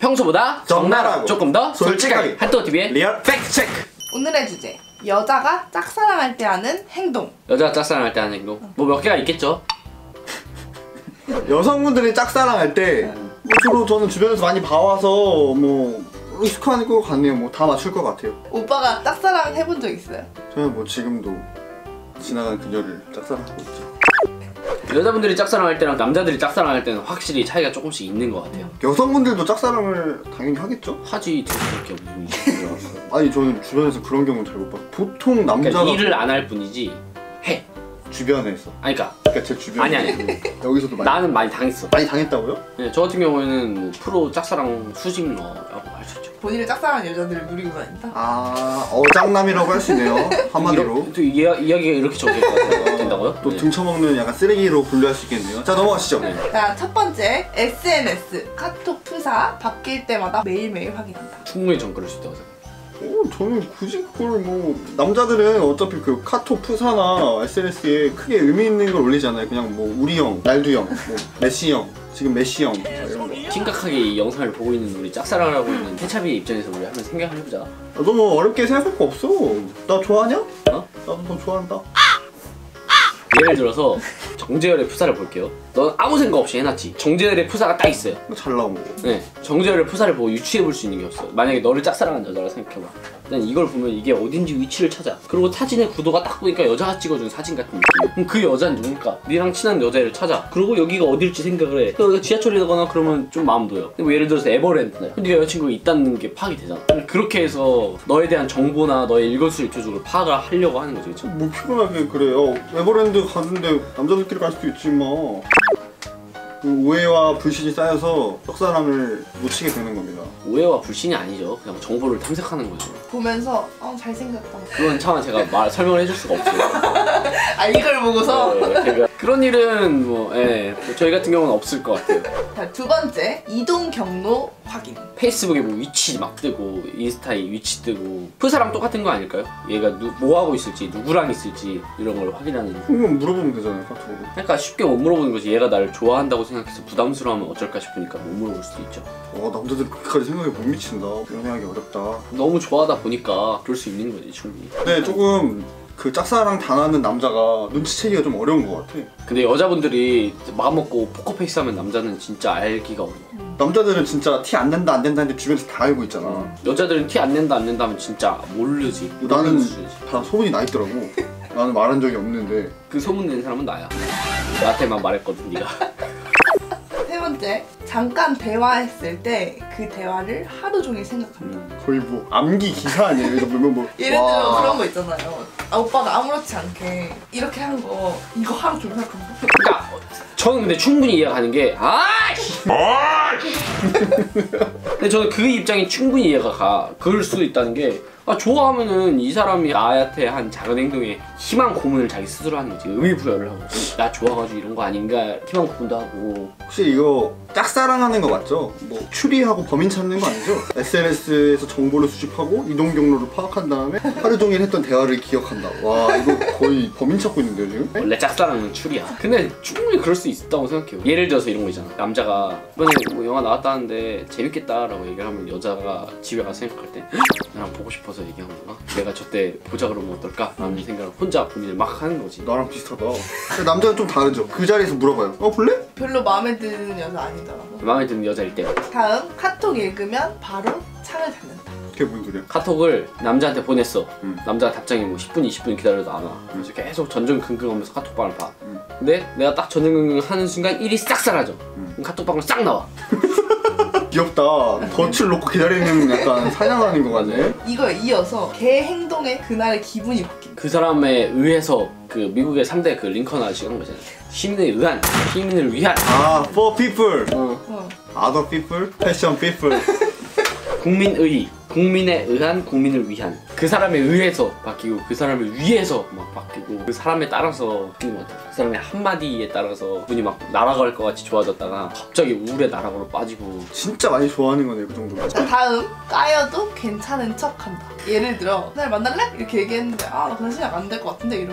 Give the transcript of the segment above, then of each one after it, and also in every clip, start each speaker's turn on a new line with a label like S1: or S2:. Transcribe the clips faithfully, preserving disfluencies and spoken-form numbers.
S1: 평소보다 적나라하고 조금 더 솔직하게 핫도그티비의 리얼 팩트체크.
S2: 오늘의 주제, 여자가 짝사랑할 때 하는 행동.
S1: 여자가 짝사랑할 때 하는 행동 뭐 몇 개가 있겠죠?
S3: 여성분들이 짝사랑할 때 뭐 주로 저는 주변에서 많이 봐와서 뭐 익숙한 것 같네요. 뭐 다 맞출 것 같아요.
S2: 오빠가 짝사랑 해본 적 있어요?
S3: 저는 뭐 지금도 지나간 그녀를 짝사랑하고 있죠.
S1: 여자분들이 짝사랑할 때랑 남자들이 짝사랑할 때는 확실히 차이가 조금씩 있는 것 같아요.
S3: 여성분들도 짝사랑을 당연히 하겠죠?
S1: 하지 그렇게 무슨
S3: 아니 저는 주변에서 그런 경우는 잘 못 봐요. 보통 남자가
S1: 그러니까 일을 안 할 뿐이지 해.
S3: 주변에서.
S1: 아니 그러니까
S3: 그러니까 제 주변.
S1: 아니 아니
S3: 여기서도 많이.
S1: 나는 많이 당했어.
S3: 많이 당했다고요?
S1: 네, 저 같은 경우에는 뭐 프로 짝사랑 수집러라고 할 수 있죠.
S2: 본인을 짝사랑한 여자들을 누리고 다닌다?
S3: 아 어장남이라고 할 수 있네요. 한마디로.
S1: 또 이야, 이야기가 이렇게 적용이 된다고요?
S3: 또
S1: 네.
S3: 등쳐먹는 약간 쓰레기로 분류할 수 있겠네요. 자 넘어가시죠.
S1: 네.
S2: 자, 첫 번째, 에스엔에스 카톡 프사 바뀔 때마다 매일매일 확인한다.
S1: 충분히 전 그럴 수 있다고 생각해요.
S3: 어, 저는 굳이 그걸 뭐 남자들은 어차피 그 카톡 프사나 에스엔에스에 크게 의미 있는 걸 올리잖아요. 그냥 뭐 우리 형, 날두 형, 뭐 메시 형, 지금 메시 형 이런 거.
S1: 심각하게 이 영상을 보고 있는 우리 짝사랑을 하고 있는 케찹이 입장에서 우리 한번 생각을 해보자.
S3: 아, 너무 어렵게 생각할 거 없어. 나 좋아하냐?
S1: 어?
S3: 나도 너 좋아한다.
S1: 예를 들어서 정재열의 푸사를 볼게요. 넌 아무 생각 없이 해놨지. 정재열의 푸사가 딱 있어요.
S3: 잘 나온 거.
S1: 네, 정재열의 푸사를 보고 유추해볼 수 있는 게 없어. 만약에 너를 짝사랑한 여자라 생각해봐. 일단 이걸 보면 이게 어딘지 위치를 찾아. 그리고 사진의 구도가 딱 보니까 여자가 찍어준 사진 같은 느낌. 그럼 그 여자는 누굴까? 니랑 친한 여자애를 찾아. 그리고 여기가 어딜지 생각을 해. 여기가 지하철이거나 그러면 좀 마음 놓여. 뭐 예를 들어서 에버랜드네. 네가 여자친구가 있다는 게 파악이 되잖아. 그렇게 해서 너에 대한 정보나 너의 일거수일투족을 파악을 하려고 하는 거죠, 그렇죠?
S3: 뭐 피곤하게 그래요. 에버랜드 갔는데 남자들끼리 갈 수도 있지 뭐. 그 오해와 불신이 쌓여서 짝사랑을 놓치게 되는 겁니다.
S1: 오해와 불신이 아니죠. 그냥 정보를 탐색하는 거죠.
S2: 보면서 어 잘생겼다.
S1: 그건 차마 제가 말 설명을 해줄 수가 없어요.
S2: 아, 이걸 보고서?
S1: 네, 그러니까 그런 일은 뭐, 예, 저희 같은 경우는 없을 것 같아요.
S2: 자, 두 번째, 이동 경로 확인.
S1: 페이스북에 뭐 위치 막 뜨고 인스타에 위치 뜨고 프사랑 똑같은 거 아닐까요? 얘가 누, 뭐 하고 있을지 누구랑 있을지 이런 걸 확인하는.
S3: 그럼 물어보면 되잖아요, 카톡으로.
S1: 그러니까 쉽게 못 물어보는 거지. 얘가 나를 좋아한다고 생각해서 부담스러워하면 어쩔까 싶으니까 못 물어볼 수도 있죠.
S3: 와, 남자들 그렇게까지 생각에 못 미친다. 연애하기 어렵다.
S1: 너무 좋아하다 보니까 그럴 수 있는 거지, 충분히.
S3: 근데 조금 그 짝사랑 당하는 남자가 눈치채기가 좀 어려운 것 같아.
S1: 근데 여자분들이 마음 먹고 포커페이스 하면 남자는 진짜 알기가 어려워.
S3: 남자들은 진짜 티 안 낸다 안 된다 하는데 주변에서 다 알고 있잖아.
S1: 여자들은 티 안 낸다 안 낸다 하면 진짜 모르지.
S3: 나는
S1: 모르지.
S3: 다 소문이 나 있더라고. 나는 말한 적이 없는데.
S1: 그 소문 낸 사람은 나야. 나한테만 말했거든, 네가.
S2: 세 번째, 잠깐 대화했을 때 그 대화를 하루 종일 생각한다.
S1: 음.
S3: 거의 뭐 암기 기사 아니에요? 이거 보면 뭐.
S2: 예를
S3: 와.
S2: 들어 그런 거 있잖아요. 아, 오빠가 아무렇지 않게 이렇게 한 거 이거 하루 종일 생각한다.
S1: 그러니까 저는 근데 충분히 이해가 가는 게 아이씨. 근데 저는 그 입장이 충분히 이해가 가. 그럴 수도 있다는 게 아, 좋아하면은 이 사람이 나한테 한 작은 행동에 희망 고문을 자기 스스로 하는 거지. 의미 부여를 하고 나 좋아가지고 이런 거 아닌가 희망 고문도 하고.
S3: 혹시 이거 짝사랑하는 거 맞죠? 뭐 추리하고 범인 찾는 거 아니죠? 에스엔에스에서 정보를 수집하고 이동 경로를 파악한 다음에 하루 종일 했던 대화를 기억한다. 와, 이거 거의 범인 찾고 있는데요 지금?
S1: 원래 짝사랑은 추리야. 근데 충분히 그럴 수 있다고 생각해요. 예를 들어서 이런 거 있잖아. 남자가 이번에 뭐 영화 나왔다는데 재밌겠다라고 얘기를 하면 여자가 집에 가서 생각할 때 나랑 보고 싶어서 얘기한 거나 내가 저때 보자 그러면 어떨까? 라는 생각을 혼자 고민을 막 하는 거지.
S3: 나랑 비슷하다. 근데 남자는 좀 다르죠. 그 자리에서 물어봐요. 어 볼래?
S2: 별로 마음에 드는 여자 아니더라고.
S1: 마음에 드는 여자일 때
S2: 다음, 카톡 읽으면 바로 창을 닫는다.
S3: 그게 무슨 소리야?
S1: 카톡을 남자한테 보냈어.
S3: 음.
S1: 남자가 답장이 뭐 십 분, 이십 분 기다려도 안 와. 그래서 계속 전전긍긍하면서 카톡방을 봐.
S3: 음.
S1: 근데 내가 딱 전전긍긍 하는 순간 일이 싹 사라져.
S3: 음.
S1: 그럼 카톡방을 싹 나와.
S3: 귀엽다. 덫을 놓고 기다리는 약간 사냥하는 거 같네.
S2: 이거 이어서 걔 행동에 그날의 기분이 바뀐다.
S1: 그 사람에 의해서 그 미국의 삼 대 그 링컨 아저씨가 한 거잖아요. 시민에 의한, 시민을 위한.
S3: 아, for people.
S1: 어.
S2: 어.
S3: other people, passion people.
S1: 국민의, 국민에 의한, 국민을 위한. 그 사람에 의해서 바뀌고 그 사람을 위해서 막 바뀌고 그 사람에 따라서 바뀌는 것 같아요. 그 사람의 한마디에 따라서 분이 막 날아갈 것 같이 좋아졌다가 갑자기 우울의 나락으로 빠지고.
S3: 진짜 많이 좋아하는 거네, 그 정도면.
S2: 자, 다음, 까여도 괜찮은 척한다. 예를 들어, 날 만날래? 이렇게 얘기했는데 아, 나 그냥 생각 안 될 것 같은데 이러면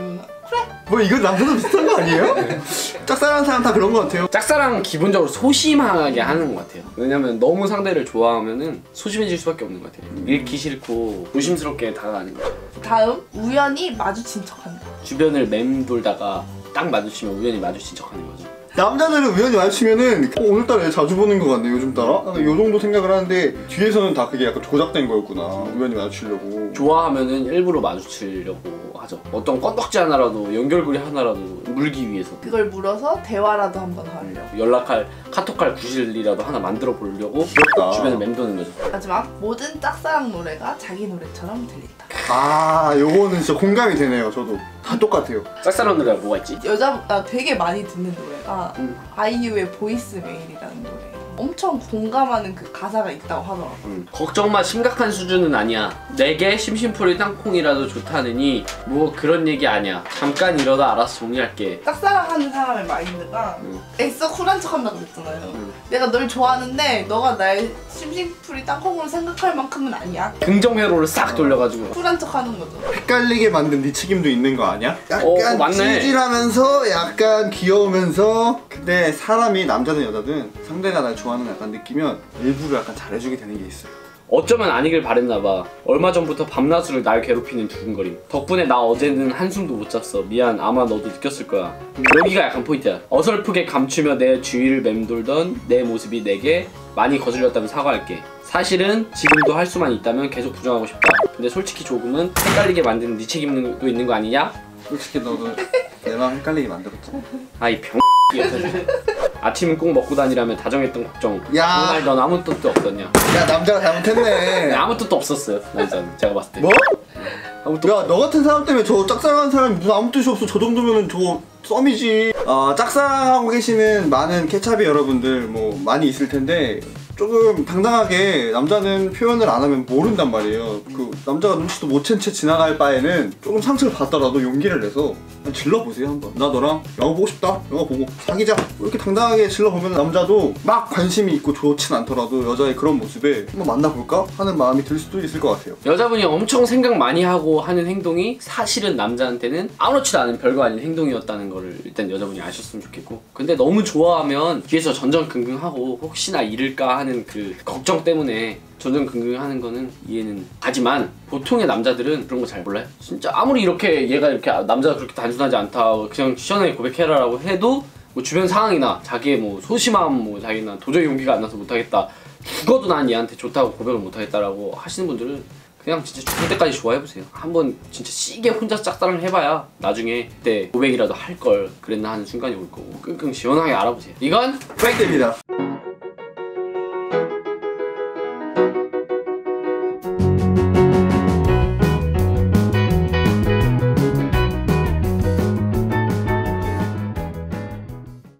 S3: 뭐 이거 남자도 비슷한 거 아니에요? 짝사랑하는 사람 다 그런 거 같아요.
S1: 짝사랑은 기본적으로 소심하게 하는 것 같아요. 왜냐면 너무 상대를 좋아하면은 소심해질 수밖에 없는 것 같아요. 잃기 싫고 조심스럽게 다가가는 거예요.
S2: 다음, 우연히 마주친 척한다.
S1: 주변을 맴돌다가 딱 마주치면 우연히 마주친 척하는 거죠.
S3: 남자들은 우연히 마주치면은 어, 오늘따라 얘 자주 보는 거 같네 요즘 따라? 약간 요 정도 생각을 하는데 뒤에서는 다 그게 약간 조작된 거였구나. 우연히 마주치려고.
S1: 좋아하면은 일부러 마주치려고 하죠. 어떤 건덕지 하나라도 연결고리 하나라도 물기 위해서
S2: 그걸 물어서 대화라도 한번 하려고.
S1: 연락할 카톡할 구실이라도 하나 만들어 보려고
S3: 귀엽다.
S1: 주변을 맴도는 거죠.
S2: 마지막, 모든 짝사랑 노래가 자기 노래처럼 들린다.
S3: 아 요거는 진짜 공감이 되네요. 저도 다 똑같아요.
S1: 짝사랑 노래가 뭐가 있지?
S2: 여자보다 되게 많이 듣는 노래가
S1: 음.
S2: 아이유의 보이스메일이라는 노래예요. 엄청 공감하는 그 가사가 있다고 하더라고요.
S1: 음, 걱정 마, 심각한 수준은 아니야. 내게 심심풀이 땅콩이라도 좋다느니 뭐 그런 얘기 아니야. 잠깐 이러다 알아서 정리할게.
S2: 짝사랑하는 사람의 마인드가
S1: 음.
S2: 애써 쿨한 척한다고 그랬잖아요.
S1: 음.
S2: 내가 널 좋아하는데 너가 날 심심풀이 땅콩으로 생각할 만큼은 아니야.
S1: 긍정 회로를 싹 돌려가지고
S2: 쿨한 척하는 거죠.
S3: 헷갈리게 만든 네 책임도 있는 거 아니야? 약간
S1: 어, 맞네.
S3: 찌질하면서 약간 귀여우면서 근데 사람이 남자든 여자든 상대가 날 좋아하는 거 약간 느끼면 일부러 약간 잘해주게 되는 게 있어요.
S1: 어쩌면 아니길 바랬나봐. 얼마 전부터 밤낮으로 날 괴롭히는 두근거림. 덕분에 나 어제는 한숨도 못 잤어. 미안, 아마 너도 느꼈을 거야. 여기가 약간 포인트야. 어설프게 감추며 내 주위를 맴돌던 내 모습이 내게 많이 거슬렸다면 사과할게. 사실은 지금도 할 수만 있다면 계속 부정하고 싶다. 근데 솔직히 조금은 헷갈리게 만드는 네 책임도 있는 거 아니냐?
S3: 솔직히 너도 내 마음 헷갈리게 만들었잖아.
S1: 아이 병 아침은 꼭 먹고 다니라며 다정했던 걱정.
S3: 야.
S1: 정말 넌 아무 뜻도 없었냐?
S3: 야 남자가 잘못했네.
S1: 아무 뜻도 없었어요. 남자는 제가 봤을 때.
S3: 뭐?
S1: 아무 뜻.
S3: 야 너 같은 사람 때문에 저 짝사랑하는 사람이 무슨 아무 뜻이 없어. 저 정도면은 저 썸이지. 어, 짝사랑하고 계시는 많은 케찹이 여러분들 뭐 많이 있을 텐데 조금 당당하게 남자는 표현을 안 하면 모른단 말이에요. 그 남자가 눈치도 못 챈 채 지나갈 바에는 조금 상처를 받더라도 용기를 내서 그냥 질러보세요 한번. 나 너랑 영화 보고 싶다. 영화 보고 사귀자. 이렇게 당당하게 질러보면 남자도 막 관심이 있고 좋진 않더라도 여자의 그런 모습에 한번 만나볼까 하는 마음이 들 수도 있을 것 같아요.
S1: 여자분이 엄청 생각 많이 하고 하는 행동이 사실은 남자한테는 아무렇지도 않은 별거 아닌 행동이었다는 거를 일단 여자분이 아셨으면 좋겠고, 근데 너무 좋아하면 뒤에서 전전긍긍하고 혹시나 잃을까 하는 그 걱정 때문에 전전긍긍하는 거는 이해는 하지만 보통의 남자들은 그런 거 잘 몰라요. 진짜 아무리 이렇게 얘가 이렇게 남자가 그렇게 단순하지 않다 그냥 시원하게 고백해라라고 해도 뭐 주변 상황이나 자기의 뭐 소심함, 뭐 자기는 도저히 용기가 안 나서 못하겠다, 죽어도 난 얘한테 좋다고 고백을 못하겠다라고 하시는 분들은 그냥 진짜 죽을 때까지 좋아해보세요. 한번 진짜 시게 혼자 짝사랑을 해봐야 나중에 그때 고백이라도 할 걸 그랬나 하는 순간이 올 거고, 끙끙 시원하게 알아보세요. 이건
S3: 팩트입니다.